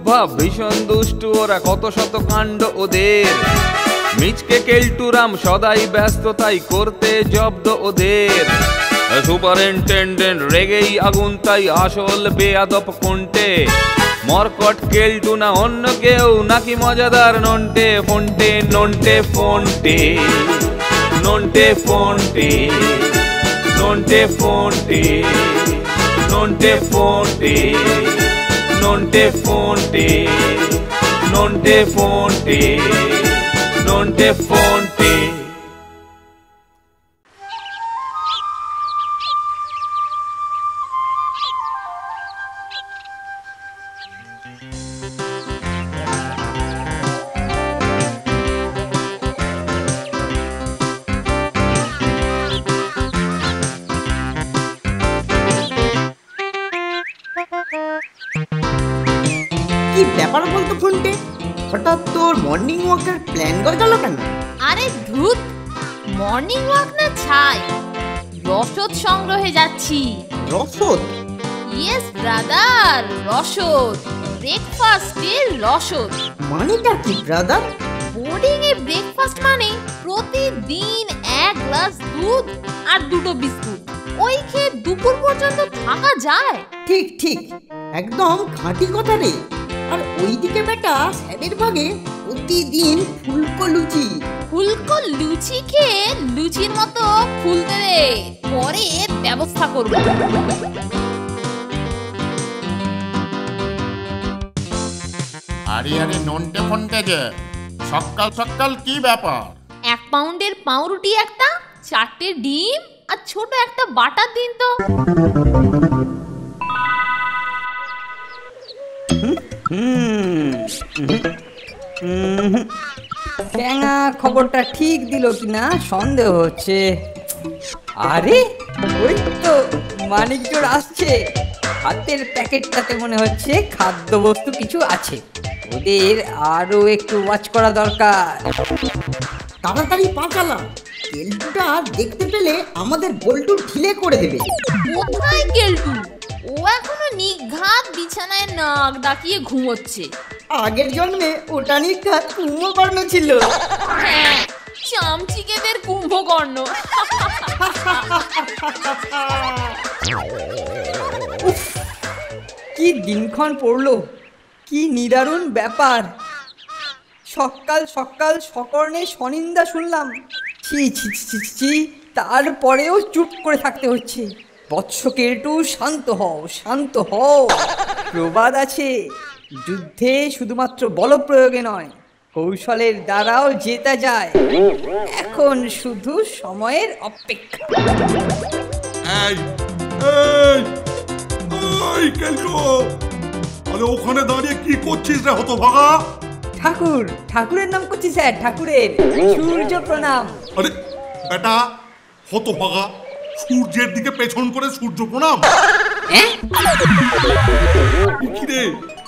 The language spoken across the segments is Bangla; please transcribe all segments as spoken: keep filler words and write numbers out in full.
ভাব ভীষণ দুষ্টু ওরা, কত শত কাণ্ড ওদের। মিচকে কেলটুরাম সদাই ব্যস্ত, তাই করতে জব্দ ওদের। সুপারিনটেন্ডেন্ট রেগেই আগুন, তাই আসল বেয়াদব কোনটে। মরকট কেলটু না অন্য কেউ, নাকি মজাদার নন্টে ফন্টে। নন্টে ফন্টে, নন্টে ফন্টে, নন্টে ফন্টে, নন্টে ফন্টে, নন্টে ফন্টে, নন্টে ফন্টে, নন্টে ফন্টে। কি ব্যাপার বলতো ফোনটে, হঠাৎ তোর মর্নিং ওয়াকের প্ল্যান গজাল কেন? আরে ধুত, মর্নিং ওয়াক না ছাই, রসদ সংগ্রহে যাচ্ছি। রসদ? ইয়েস ব্রাদার, রসদ। ব্রেকফাস্টের রসদ। মানেটা কি ব্রাদার? বোর্ডিং এ ব্রেকফাস্ট মানে প্রতিদিন এক গ্লাস দুধ আর দুটো বিস্কুট। ওই খেয়ে দুপুর পর্যন্ত থাকা যায়? ঠিক ঠিক, একদম খাঁটি কথা রে। আর ওইদিকে বেটা স্যারের ভাগে প্রতিদিন ফুলকো লুচি। ফুলকো লুচি খেয়ে লুচির মতো ফুলতে দে, পরে ব্যবস্থা করব। আরে আরে নন্টে ফন্টে যে, সকাল সকাল কি ব্যাপার? এক পাউন্ডের পাউরুটি একটা, চারটে ডিম আর ছোট একটা বাটার দিন তো। ট্যাঙা খবরটা ঠিক দিল কিনা সন্দেহ হচ্ছে। আরে ওই তো মানিকজোর আসছে, হাতের প্যাকেটটাতে মনে হচ্ছে খাদ্যবস্তু কিছু আছে। ওদের আরো একটু ওয়াচ করা দরকার। তাড়াতাড়ি পা চালা, কেলটুটা দেখতে পেলে আমাদের বল্টু ঢিলে করে দেবে। কোথায় কেলটু? ও এখনো নিঘাত বিছানায় নাক ডাকিয়ে ঘুমোচ্ছে। আগের জন্মে ওটা নিঘাত কুম্ভকর্ণ ছিল। হ্যাঁ, চামচিকেদের কুম্ভকর্ণ। কি দিনক্ষণ পড়লো, কি নিদারুণ ব্যাপার। সকাল সকাল সকর্ণে স্বনিন্দা শুনলাম। ছি ছি ছি ছি, তারপরেও চুপ করে থাকতে হচ্ছে। বৎস কেলটু, শান্ত হও, শান্ত হও। প্রবাদ আছে, যুদ্ধে শুধুমাত্র বল প্রয়োগে নয়, কৌশলের দ্বারাও জেতা যায়। এখন শুধু সময়ের অপেক্ষা। এই এই এই কেলটু, আরে ওখানে দাঁড়িয়ে কি করছিস রে হতভাগা? ঠাকুর, ঠাকুরের নাম করছি স্যার, ঠাকুরের। সূর্য প্রণাম। আরে বেটা হতভাগা, সূর্যের দিকে পেছন করে সূর্য প্রণাম? কি রে?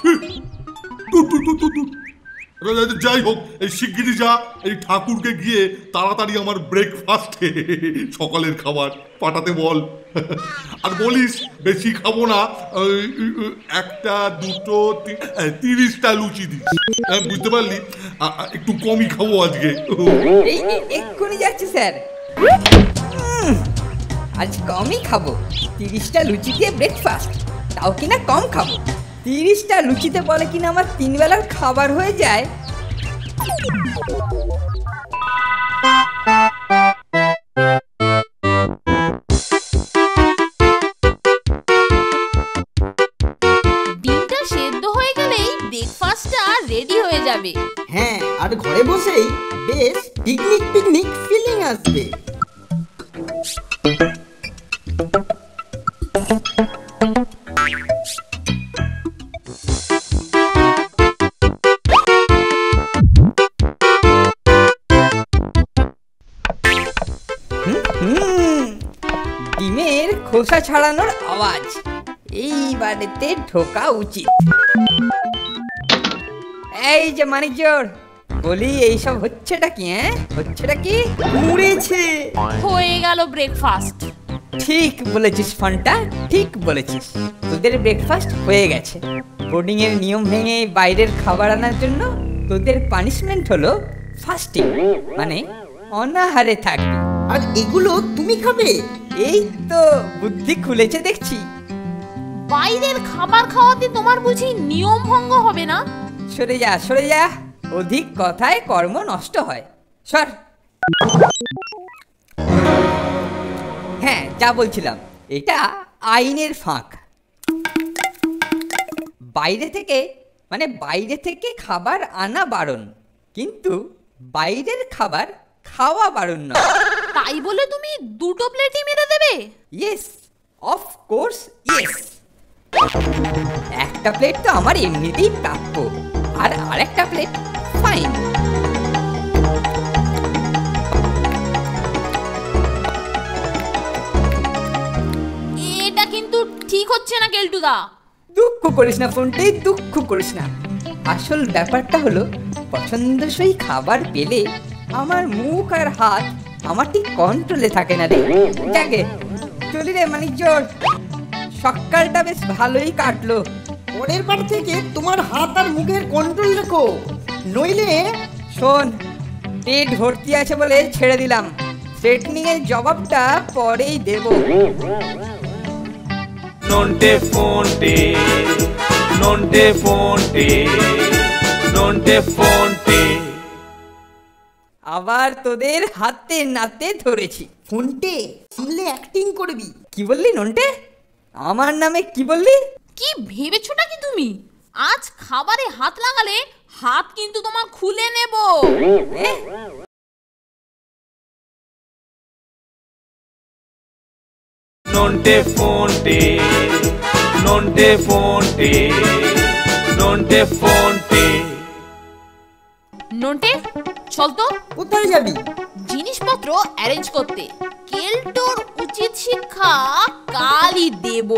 যাই হোক, এই শিগগিরই যা, এই ঠাকুরকে গিয়ে তাড়াতাড়ি আমার ব্রেকফাস্টে সকালের খাবার পাঠাতে বল। আর বলিস বেশি খাবো না, একটা দুটো তিরিশটা লুচি দিস, বুঝতে পারলি? একটু কমই খাবো আজকে। এক্ষুনি যাচ্ছি স্যার, আজ কমই খাবো। তিরিশটা লুচি দিয়ে ব্রেকফাস্ট, তাও কিনা কম খাবো। তিরিশটা লুচিতে বলে কিনা আমার তিন বেলার খাবার হয়ে যায়। ডিমটা সেদ্ধ হয়ে গেলেই ব্রেকফাস্টটা রেডি হয়ে যাবে। হ্যাঁ, আর ঘরে বসেই বেশ পিকনিক পিকনিক ফিলিং আসবে। ডিমের খোসা ছাড়ানোর আওয়াজ, এই বাড়িতে ঢোকা উচিত। এই যে মানিকজোর, বলি এইসব হচ্ছেটা কি? হ্যাঁ, হচ্ছেটা কি? মুড়েছে। হয়ে গেল ব্রেকফাস্ট। ঠিক বলেছিস ফন্টা, ঠিক বলেছিস। তোদের ব্রেকফাস্ট হয়ে গেছে। বোর্ডিং এর নিয়ম ভেঙে বাইরের খাবার আনার জন্য তোদের পানিশমেন্ট হলো ফাস্টিং, মানে অনাহারে থাকবি। আর এগুলো তুমি খাবে? এই তো বুদ্ধি খুলেছে দেখছি। বাইরের খাবার খাওয়াতে তোমার বুঝি নিয়ম ভঙ্গ হবে না? সরে যা সরে যা, অধিক কথায় কর্ম নষ্ট হয়। সর। হ্যাঁ, যা বলছিলাম, এটা আইনের ফাঁক। বাইরে থেকে মানে বাইরে থেকে খাবার আনা বারণ, কিন্তু বাইরের খাবার খাওয়া বারণ নয়। তাই বলে তুমি দুটো প্লেটই মেরে দেবে? Yes, of course yes. একটা প্লেট তো আমার এমনিতেই প্রাপ্য, আর আরেকটা প্লেট ফাইন। এটা কিন্তু ঠিক হচ্ছে না কেলটুদা। দুঃখ করিস না ফোনটে, দুঃখ করিস না। আসল ব্যাপারটা হলো, পছন্দসই খাবার পেলে আমার মুখ আর হাত আমার ঠিক কন্ট্রোলে থাকে না রে। যাকে চলি রে মানিক জোর, সকালটা বেশ ভালোই কাটলো। পরের বার থেকে তোমার হাত আর মুখের কন্ট্রোল রেখো, নইলে শোন, পেট ভর্তি আছে বলে ছেড়ে দিলাম, থ্রেটনিং এর জবাবটা পরেই দেব। Nonte Fonte, Nonte Fonte, Nonte Fonte। আবার তোদের হাতে নাতে ধরেছি। ফোনটে সামলে অ্যাক্টিং করবি। কি বললি নন্টে? আমার নামে কি বললি? কি ভেবেছোটা কি তুমি? আজ খাবারে হাত লাগালে হাত কিন্তু তোমার খুলে নেব। এ? Nonte Fonte, Nonte Fonte, Nonte Fonte। Nonte, চল তো কোথায় যাবি? জিনিসপত্র অ্যারেঞ্জ করতে। কেলটোর উচিত শিক্ষা কালই দেব।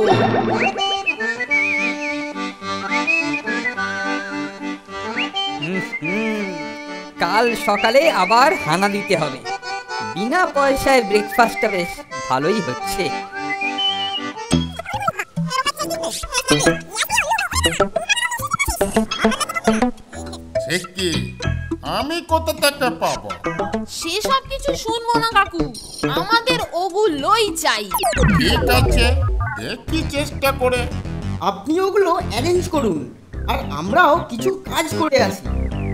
কাল সকালে আবার হানা দিতে হবে। বিনা পয়সায় ব্রেকফাস্টটা বেশ ভালোই হচ্ছে। সে কি, আমি কোথা থেকে পাবো? সেসব কিছু শুনবো না কাকু, আমাদের ওগুলোই চাই। ঠিক আছে, দেখি চেষ্টা করে। আপনি ওগুলো অ্যারেঞ্জ করুন, আর আমরাও কিছু কাজ করে আসি।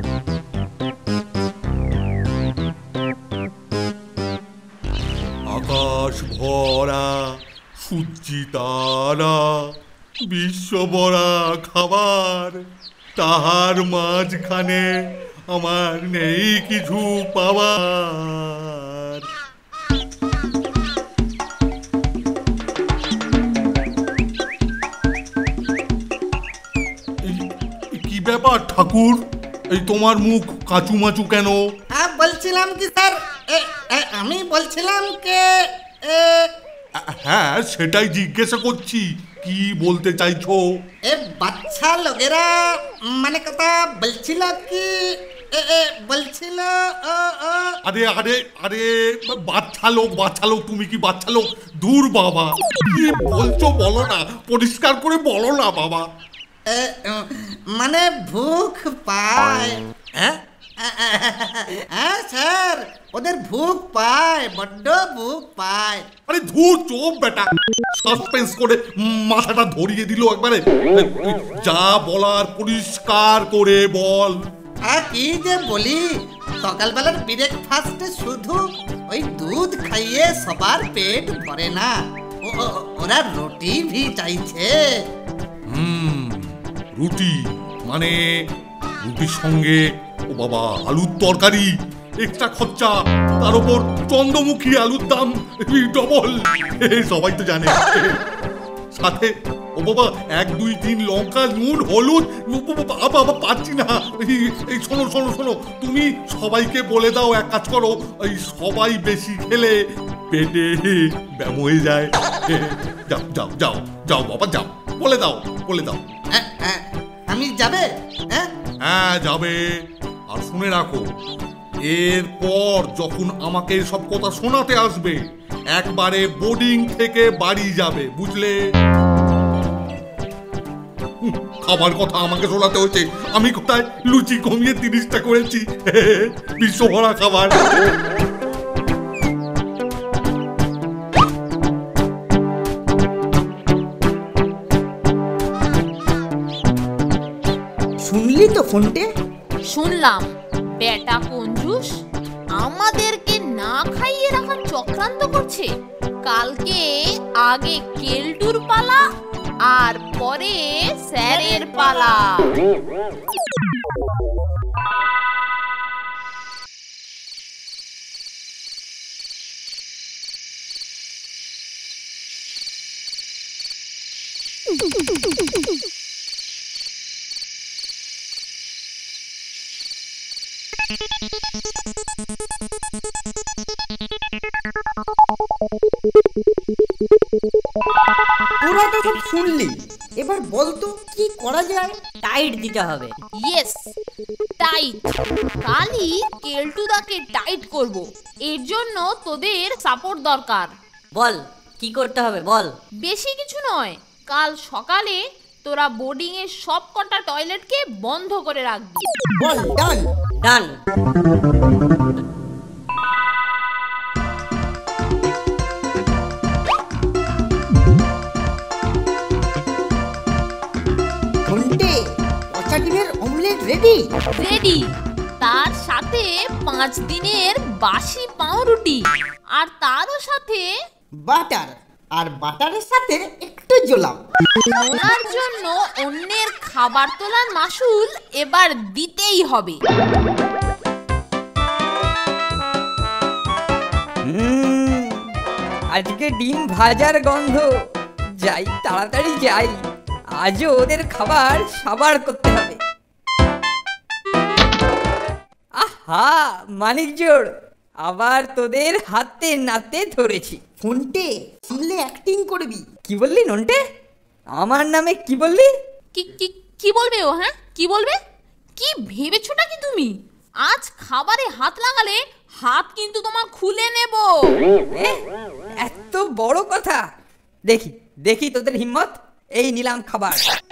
আকাশ ভরা সূর্যি তারা, বিশ্ব ভরা খাবার, তাহার মাঝখানে আমার নেই কিছু পাওয়ার। এই- কি ব্যাপার ঠাকুর, এই তোমার মুখ কাঁচু মাচু কেন? হ্যাঁ বলছিলাম কি স্যার, এ, এ, আমি বলছিলাম কে এ, হ্যাঁ, সেটাই জিজ্ঞাসা করছি, কি বলতে চাইছো? এ বাচ্চা লোকেরা মানে কথা বলছিল কি এ, এ, বলছিল ও, ও, আরে আরে আরে বাচ্চা লোক বাচ্চা লোক, তুমি কি বাচ্চা লোক? দূর বাবা, কি বলছো বলো না, পরিষ্কার করে বলো না বাবা। এ, উম, মানে ভুখ পায়। হ্যাঁ, হ্যাঁ স্যার, ওদের ভুখ পায়, বড্ড ভুখ পায়। আরে ধুর চোপ বেটা, সাসপেন্স করে মাথাটা ধরিয়ে দিল একবারে। যা বলার পরিষ্কার করে বল। আর কি যে বলি, সকালবেলার ব্রেকফাস্টে শুধু ওই দুধ খাইয়ে সবার পেট ভরে না, ও- ও- ওরা রুটি ভি চাইছে। হুম, রুটি মানে রুটির সঙ্গে ও বাবা আলুর তরকারি, এক্সট্রা খরচা, তার উপর চন্দ্রমুখী আলুর দাম ডবল, সবাই তো জানে। সাথে ও বাবা এক দুই তিন লঙ্কা, নুন, হলুদ, বাবা পাচ্ছি না। এই শোনো শোনো শোনো, তুমি সবাইকে বলে দাও, এক কাজ করো, এই সবাই বেশি খেলে পেটে ব্যাম হয়ে যায়। যাও যাও যাও যাও বাবা যাও, বলে দাও বলে দাও। হ্যাঁ, হ্যাঁ, আমি যাবে? হ্যাঁ হ্যাঁ যাবে। আর শুনে রাখো, এরপর যখন আমাকে সব কথা শোনাতে আসবে, একবারে বোর্ডিং থেকে বাড়ি যাবে, বুঝলে? হুম, খাবার কথা আমাকে শোনাতে হচ্ছে। আমি কোথায় লুচি কমিয়ে তিরিশটা করেছি, বিশ্বভরা খাবার। শুনলি তো ফোনটে? শুনলাম, বেটা কঞ্জুস আমাদেরকে না খাইয়ে রাখার চক্রান্ত করছে। কালকে আগে কেলটুর পালা আর পরে স্যারের পালা। তোরা তো সব শুনলি, এবার বলতো কি করা যায়? টাইট দিতে হবে। Yes, tight. কালই কেলটুদাকে টাইট করব। এর জন্য তোদের সাপোর্ট দরকার। বল কি করতে হবে বল। বেশি কিছু নয়, কাল সকালে তোরা বোর্ডিং এর সব কটা টয়লেটকে বন্ধ করে রাখবি। বল ডান। ডান। ফোনটে, পচা ডিমের অমলেট রেডি? রেডি। তার সাথে পাঁচ দিনের বাসি পাউরুটি, আর তারও সাথে বাটার, আর বাটারের সাথে একটু জোলাম। ওনার জন্য অন্যের খাবার তোলার মাসুল এবার দিতেই হবে। হুম, আজকে ডিম ভাজার গন্ধ। যাই, তাড়াতাড়ি যাই, আজও ওদের খাবার সাবার করতে হবে। আহা, মানিক জোড়, আবার তোদের হাতে নাতে ধরেছি। ফোনটে, সামলে অ্যাক্টিং করবি। কি বললি নন্টে? আমার নামে কি বললি? কি কি কি বলবে ও? হ্যাঁ, কি বলবে? কি ভেবেছোটা কি তুমি? আজ খাবারে হাত লাগালে হাত কিন্তু তোমার খুলে নেব। এ, এত বড় কথা? দেখি দেখি তোদের হিম্মত। এই নিলাম খাবার।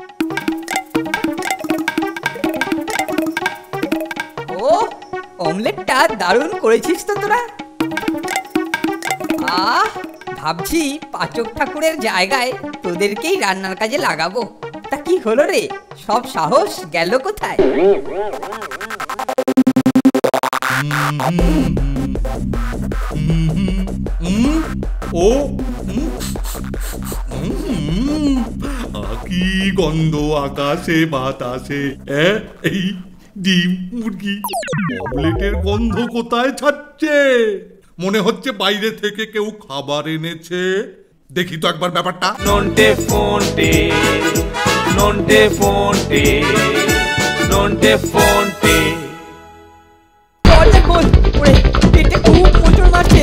ও, অমলেটটা দারুণ করেছিস তো তোরা। আহ, ভাবছি পাচক ঠাকুরের জায়গায় তোদেরকেই রান্নার কাজে লাগাবো। তা কি হলো রে, সব সাহস গেল কোথায়? ও কি গন্ধ আকাশে বাতাসে। এই ডিম মুরগি অমলেটের গন্ধ কোথায় ছাড়ছে? মনে হচ্ছে বাইরে থেকে কেউ খাবার এনেছে। দেখি তো একবার ব্যাপারটা। Nonte Fonte, Nonte Fonte, Nonte Fonte. দরজা খোল, ওরে পেটে খুব মোচড় মারছে।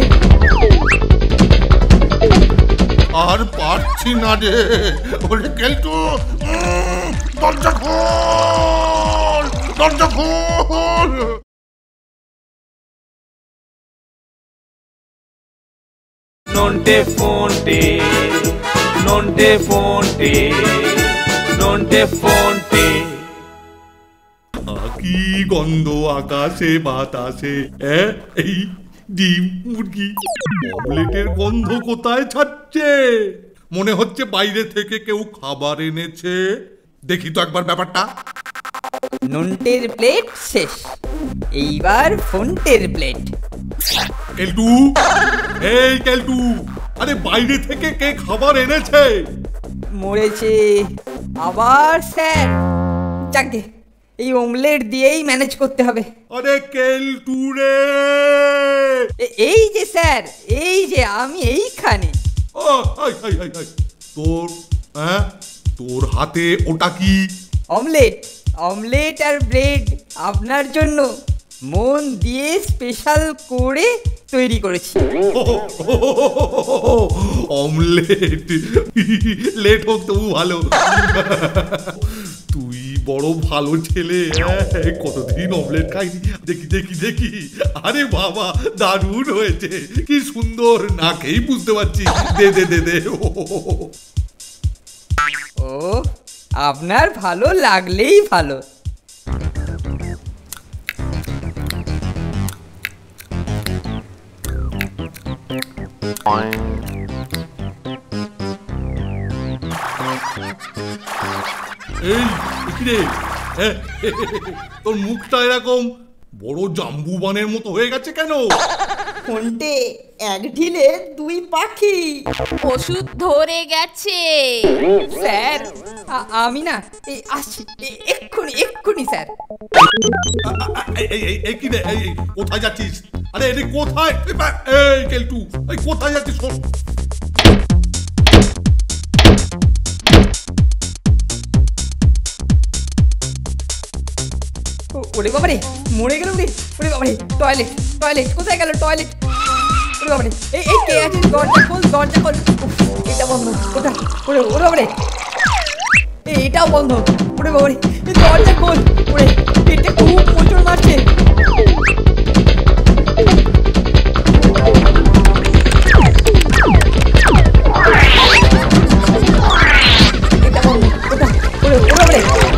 আর পারছি না রে। ওরে কেলটু, উম, দরজা খোল, দরজা খোল। Nonte Fonte, Nonte Fonte, Nonte Fonte. কি গন্ধ আকাশে বাতাসে। এই ডিম মুরগি অমলেটের গন্ধ কোথায় ছাড়ছে? মনে হচ্ছে বাইরে থেকে কেউ খাবার এনেছে। দেখি তো একবার ব্যাপারটা। নন্টের প্লেট শেষ, এইবার ফোনটের প্লেট। কেলটু, এই কেলটু, আরে বাইরে থেকে কে খাবার এনেছে? মরেছে আবার স্যার। যাকে এই অমলেট দিয়েই ম্যানেজ করতে হবে। আরে কেলটু রে! এ- এই যে স্যার, এই যে আমি এইখানে। ও, হাই, হাই, হাই, হাই। তোর হ্যাঁ তোর হাতে ওটা কি? অমলেট, অমলেট আর ব্রেড আপনার জন্য মন দিয়ে স্পেশাল করে তৈরি করেছি। অমলেট, লেট হোক তবু ভালো। তুই বড় ভালো ছেলে। কতদিন অমলেট খাইনি। দেখি দেখি দেখি। আরে বাবা, দারুণ হয়েছে, কি সুন্দর, না খেয়েই বুঝতে পারছি। দে দে দে দে। ও, আপনার ভালো লাগলেই ভালো। এই কি রে, হ্যাঁ, তোর মুখটা এরকম বড় জাম্বু বানের মতো হয়ে গেছে কেন? ফোনটে এক ঢিলে দুই পাখি। ওষুধ ধরে গেছে। স্যার আ- আমি না এই আসছি, এ- এক্ষুনি এক্ষুনি স্যার। এই এই এই এই কি রে, এই এই, কোথায় যাচ্ছিস? আরে এটি কোথায়? এই বা- এই কেলটু, এই কোথায় যাচ্ছিস? শোন। ও- ওরে বাবারে, মরে গেল রে। ওরে বাবারে, টয়লেট টয়লেট কোথায় গেল টয়লেট? ওরে বাবারে, এই এই কে আছে? দরজা খোল, দরজা খোল। উফ, এটা বন্ধ। কোথায়? ওরে ওরে বাবারে, এই এটাও বন্ধ। ওরে বাবারে, এই দরজা খোল। ওরে পেটে খুব মোচড় মারছে। এটা বন্ধ। কোথায়? ওরে ওরে বাবারে,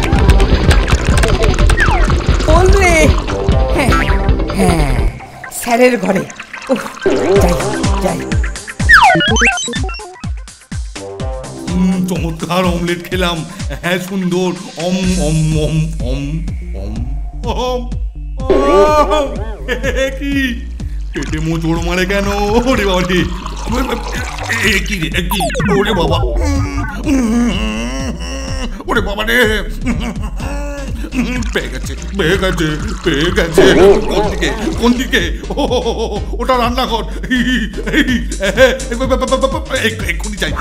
খোল রে। হ্যাঁ হ্যাঁ, স্যারের ঘরে। উফ, যাই যাই। উম, চমৎকার অমলেট খেলাম। হ্যাঁ সুন্দর। অম অম অম অম অম অম আহ! এ কি পেটে মোচড় মারে কেন? ওরে বাবা রে, এ কি রে, এ কি? ওরে বাবা, ওরে বাবা রে, পেয়ে গেছে পেয়ে গেছে পেয়ে গেছে। কোন দিকে কোন দিকে? ও ওটা রান্নাঘর। এক্ষুনি চাই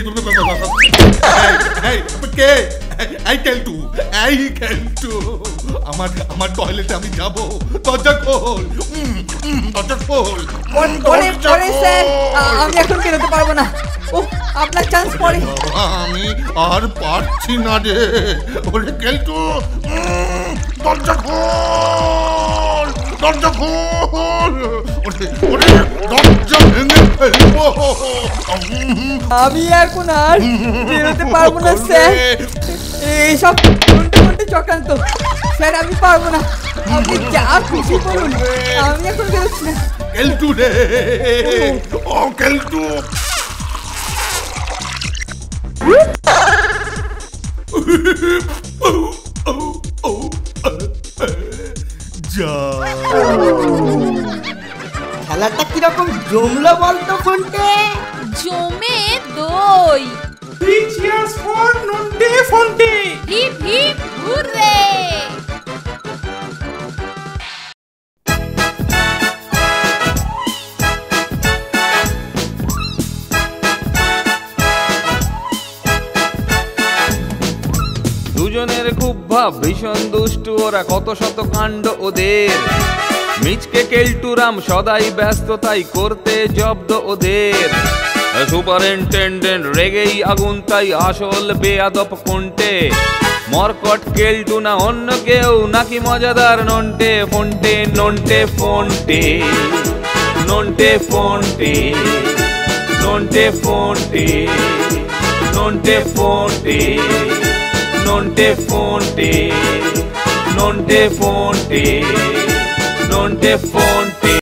কে? এই কেলটু, এই কেলটু, আমার আমার টয়লেটে আমি যাব। দরজা খোল, দরজা খোল। পরে পরে স্যার, আ- আমি এখন বেরোতে পারবো না। ও আপনার চান্স পরে। আমি আর পারছি না রে। ওরে কেলটু, দরজা খোল, দরজা খোল। ওরে ওরে, দরজা ভেঙে ফেলবো। আমি এখন আর বেরোতে পারবো না স্যার। এইসব কোনটা কোনটা চক্রান্ত। স্যার আমি পারবো না, আপনি যা খুশি করুন, আমি এখন বেরোচ্ছি না। কেলটু রে, ও কেলটু। যা খেলাটা কিরকম জমলো বলতো ফোনটে? জমে দই। Hip hip hurray. দুজনের খুব ভাব, ভীষণ দুষ্টু ওরা, কত শত কাণ্ড ওদের। মিচকে কেলটুরাম সদাই ব্যস্ত, তাই করতে জব্দ ওদের। সুপারিনটেন্ডেন্ট রেগেই আগুন, তাই আসল বেয়াদব কোনটে। মরকট কেলটু না অন্য কেউ, নাকি মজাদার নন্টে ফন্টে। নন্টে ফন্টে, নন্টে ফন্টে, নন্টে ফন্টে, নন্টে ফন্টে, Nonte Fonte, Nonte Fonte, Nonte Fonte.